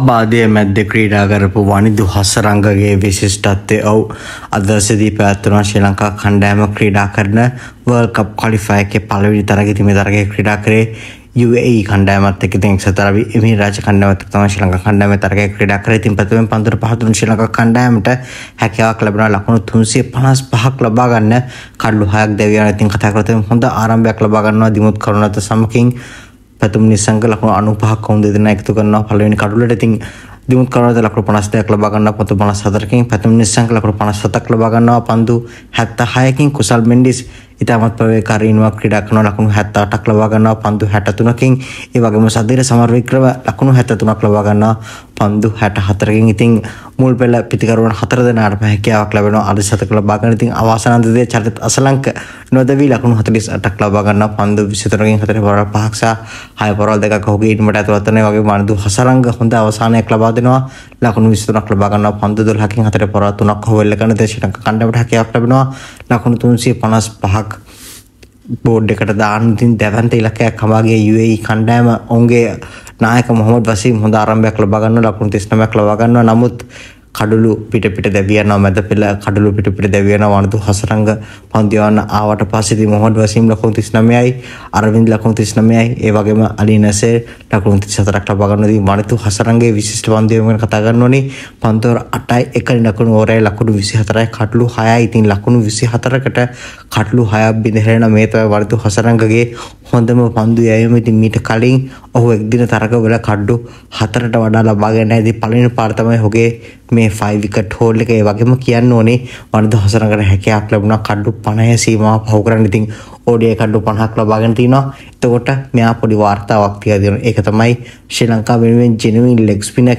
බාදයේ මැද්ද ක්‍රීඩා කරපු වනිදු හසරංගගේ විශිෂ්ටත්වය ඔව් අද දවසේදී පැවැත්වුණා ශ්‍රී ලංකා කණ්ඩායම ක්‍රීඩා කරන World Cup Qualifier එකේ පළවෙනි තරගයේදී මේ තරගයේ ක්‍රීඩා කරේ UAE කණ්ඩායමත් එක්ක. ඉතින් සතරවි එමි රාජ කණ්ඩායමත් එක්ක තමයි ශ්‍රී ලංකා කණ්ඩායමේ තරගයේ ක්‍රීඩා කරේ. ඉතින් ප්‍රථමයෙන් පන්දුර පහතුණු ශ්‍රී ලංකා කණ්ඩායමට හැකියාවක් ලැබුණා ලකුණු 355ක් ලබා ගන්න කඩලු 6ක් දෙවියන්. ඉතින් කතා කරලා හොඳ ආරම්භයක් ලබා ගන්නවා දිමුත් කරුණාරත්න සමකින් Pathum Nissanka ලකුණු 95ක් වුන් දෙදෙනා එකතු කරනවා පළවෙනි කඩුවලට. ඉතින් Dimuth කරුණාරත්න ලකුණු 52ක් ලබා ගන්නවා Pathum 54කින්. Pathum Nissanka ලකුණු 57ක් ලබා ගන්නවා පන්දු 76කින්. Kusal Mendis ඉතාමත් ප්‍රවේශකාරීව ක්‍රීඩා කරන ලකුණු 78ක් ලබා ගන්නවා පන්දු 63කින්. ඒ වගේම Sadeera Samarawickrama ලකුණු 73ක් ලබා ගන්නවා පන්දු 64කින්. ඉතින් මුල් පෙළ පිටිකරුවන් 4 දෙනාටම හැකියාවක් ලැබෙනවා අද සතක ලබා ගන්න. ඉතින් අවසානයේදී චරිත අසලංක නොදවි ලකුණු 48ක් ලබා ගන්නවා පන්දු 23කින්. 4 පොරවල් 5ක් සහ 6 පොරවල් 2ක් ඔහුගේ ඊටමට ඇතුළත් වෙන. ඒ වගේම වනිදු හසරංග හොඳ අවසානයක් ලබා දෙනවා ලකුණු 23ක් ලබා ගන්නවා පන්දු 12කින්. 4 පොරවල් 3ක් හොවෙල්ල කරන ශ්‍රී ලංකා කණ්ඩායමට හැකියාවක් ලැබෙනවා ලකුණු 355ක් බෝඩ් එකට දාන්න. ඉතින් දැවන්ත ඉලක්කයක් හමාගේ UAE කණ්ඩායම ඔවුන්ගේ නායක මොහොමඩ් වසීම් හොඳ ආරම්භයක් ලබා ගන්නවා ලකුණු 39ක් ලබා ගන්නවා. නමුත් කඩලු පිට දැවි යනවා මැද පෙළ කඩලු පිට දැවි යනවා වනිදු හසරංග පන්දු යවන්න ආවට පස්සේ ඉතින් මොහොමඩ් වසීම් ලකුණු 39යි අරවින්ද් ලකුණු 39යි ඒ වගේම අලි නසීර් ලකුණු 34ක් ලබා ගන්නවා. ඉතින් වනිදු හසරංගේ විශිෂ්ට පන්දු ගැන කතා කරන්න ඕනේ. පන්දු 8යි 1 ලකුණු ඕරේ ලකුණු 24යි කඩලු 6යි. ඉතින් ලකුණු 24කට කඩලු 6ක් බිඳ මේ තමයි වනිදු හසරංගගේ හොඳම පන්දු යැවීම. ඉතින් මීට කලින් ඔහු එක්දින තරගවල කඩලු 4ට වඩා ලබාගෙන නැහැ. ඉතින් පළවෙනි පාර තමයි ඔහුගේ මේ 5 විකට් හෝල් එක. ඒ වගේම කියන්න ඕනේ වනිදු හසරංගට හැකියාවක් ලැබුණා කඩලු 50 සීමාව පහු කරන්න. ඉතින් ODI කඩලු 50ක් ලබාගෙන තිනවා. එතකොට මෙයා පොඩි වාර්තාවක් තියලා දෙනවා. ඒක තමයි ශ්‍රී ලංකාව වෙනුවෙන් ජෙනුයින් ලෙග් ස්පිනර්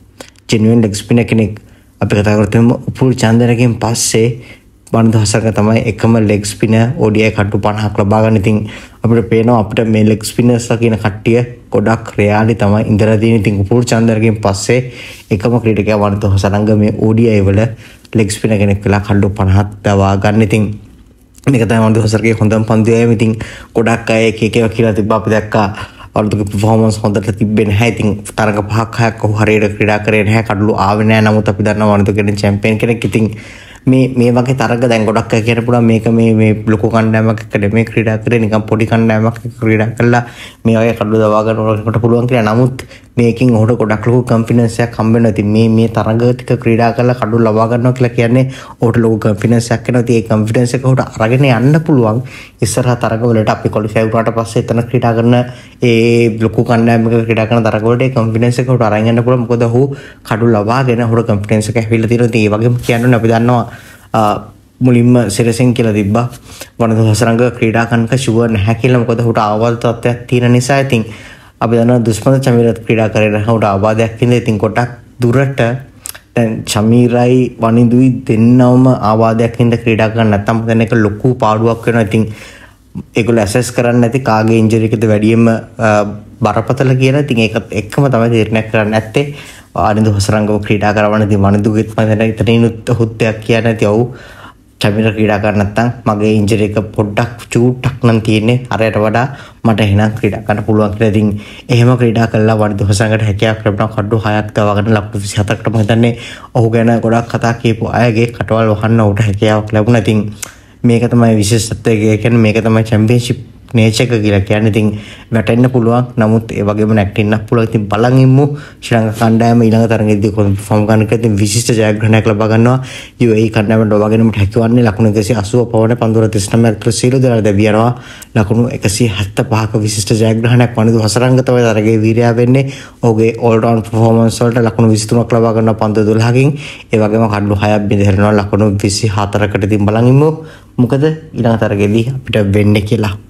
කෙනෙක් අපි කතා කරමු. උපුල් චන්දරගෙන් පස්සේ වනිදු හසරංග තමයි එකම ලෙග් ස්පිනර් ODI කඩලු 50ක් ලබා ගන්න. ඉතින් අපිට පේනවා අපිට මේ ලෙග් ස්පිනර්ස්ලා කියන කට්ටිය ගොඩක් රෙයාලි තමයි ඉඳලා තියෙන්නේ. ඉතින් උපුල් චන්දරගෙන් පස්සේ එකම ක්‍රීඩකයා වනිදු හසරංග මේ ODI වල ලෙග් ස්පිනර් කෙනෙක් වෙලා කඩලු 50ක් දවා ගන්න. ඉතින් මේක තමයි වනිදු හසරංගගේ හොඳම පන්දු යෑම. ඉතින් ගොඩක් අය එක එක කියලා තිබ්බා අපි දැක්කා වනිදුගේ performance හොඳට තිබ්බේ නැහැ. ඉතින් තරග 5ක් 6ක් ඔහු හරියට ක්‍රීඩා කරේ නැහැ කඩලු ආවේ නැහැ. නමුත් අපි දන්නවා වනිදු කියන්නේ චැම්පියන් කෙනෙක්. ඉතින් මේ වගේ තරග දැන් ගොඩක් අය කියන්න පුළුවන් මේක මේ ලොකු කණ්ඩායමක් එක්ක නෙමෙයි ක්‍රීඩා කරේ නිකන් පොඩි කණ්ඩායමක් එක්ක ක්‍රීඩා කළා මේ වගේ කඩලු දවා ගන්නකොට පුළුවන් කියලා. නමුත් මේකෙන් ඔහුට ගොඩක් ලොකු කොන්ෆිඩන්ස් එකක් හම්බ වෙනවා. ඉතින් මේ තරග ටික ක්‍රීඩා කරලා කඩලු ලබා ගන්නවා කියලා කියන්නේ ඔහුට ලොකු කොන්ෆිඩන්ස් එකක් එනවා. ඉතින් ඒ කොන්ෆිඩන්ස් එක ඔහුට අරගෙන යන්න පුළුවන් ඉස්සරහ තරගවලට. අපි ක්වොලිෆයි වුණාට පස්සේ එතන ක්‍රීඩා කරන ඒ ලොකු කණ්ඩායමක ක්‍රීඩා කරන තරගවලට ඒ කොන්ෆිඩන්ස් එක ඔහුට අරගෙන යන්න පුළුවන්. මොකද ඔහු කඩලු ලබාගෙන ඔහුට කොන්ෆිඩන්ස් එක ඇවිල්ලා තියෙනවා. ඉතින් ඒ වගේම කියන්නේ අපි දන්නවා මුලින්ම සිරසෙන් කියලා තිබ්බා වනිදු හසරංග ක්‍රීඩා කරනක ෂුවර් නැහැ කියලා. මොකද ඔහුට ආවල් තත්ත්වයක් තියෙන නිසා. ඉතින් අපි දන්නවා දුෂ්මන්ත චමීරත් ක්‍රීඩා කරේ නැහැ. ඔහුට ආබාධයක් ඉඳලා ඉතින් කොටක් දුරට දැන් චමීරයි වනිදුයි දෙන්නවම ආබාධයක් ඉඳලා ක්‍රීඩා කරන්න නැත්නම් දැන් ඒක ලොකු පාඩුවක් වෙනවා. ඉතින් ඒගොල්ලෝ ඇසස් කරන්නේ නැති කාගේ ඉන්ජරි එකද වැඩියෙන්ම බරපතල කියලා. ඉතින් ඒකත් එක්කම තමයි තීරණයක් කරන්න නැත්තේ. වනිදු හසරංගව ක්‍රීඩා කරවන්න. ඉතින් වනිදුගෙත් මම දැන් ඉතින් හුත්තයක් කියන්නේ නැති ඔව් චමීර ක්‍රීඩා කරන්න නැත්නම් මගේ ඉන්ජරි එක පොඩ්ඩක් චූට්ටක් නම් තියෙන්නේ අරයට වඩා මට එහෙනම් ක්‍රීඩා කරන්න පුළුවන් කියලා. ඉතින් එහෙම ක්‍රීඩා කළා වනිදු හසරංගට හැකියාවක් ලැබුණා කඩු 6ක් දවාගෙන ලකුණු 27කට. මම හිතන්නේ ඔහු ගැන ගොඩක් කතා කියපු අයගේ කටවල් වහන්න ඔහුට හැකියාවක් ලැබුණා. ඉතින් මේක තමයි විශේෂත්වය. කියන්නේ මේක තමයි චැම්පියන්ෂිප් නේචර් එක කියලා කියන්නේ. ඉතින් වැටෙන්න පුළුවන්. නමුත් ඒ වගේම නැක්ටින්නත් පුළුවන්. ඉතින් බලන් ඉමු ශ්‍රී ලංකා කණ්ඩායම ඊළඟ තරගෙදී පර්ෆෝම් කරන එක. ඉතින් විශිෂ්ට ජයග්‍රහණයක් ලබා ගන්නවා UAE කණ්ඩායමට ලබා ගැනීමට හැකියවන්නේ ලකුණු 180 පවන පන්දුර 39ක් තුළ සීල දෙනා දැවි යනවා ලකුණු 175ක විශිෂ්ට ජයග්‍රහණයක් වනිදු හසරංග තමයි තරගයේ වීරයා වෙන්නේ. ඔහුගේ all round performance වලට ලකුණු 23ක් ලබා ගන්නවා පන්දු 12කින්. ඒ වගේම කඩලු 6ක් බිඳ හැරෙනවා ලකුණු 24කට. ඉතින් බලන් ඉමු මොකද ඊළඟ තරගෙදී අපිට වෙන්නේ කියලා.